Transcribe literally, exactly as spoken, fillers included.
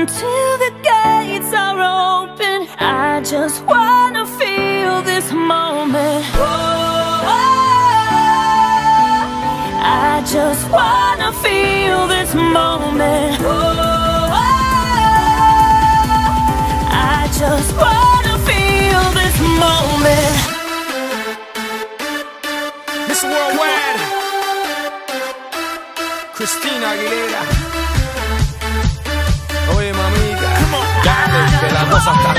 until the gates are open. I just wanna feel this moment. Oh, I just wanna feel this moment. Oh, I just wanna feel this moment. Miss Worldwide, Christina Aguilera. Oye, mamita, dale, que la cosa está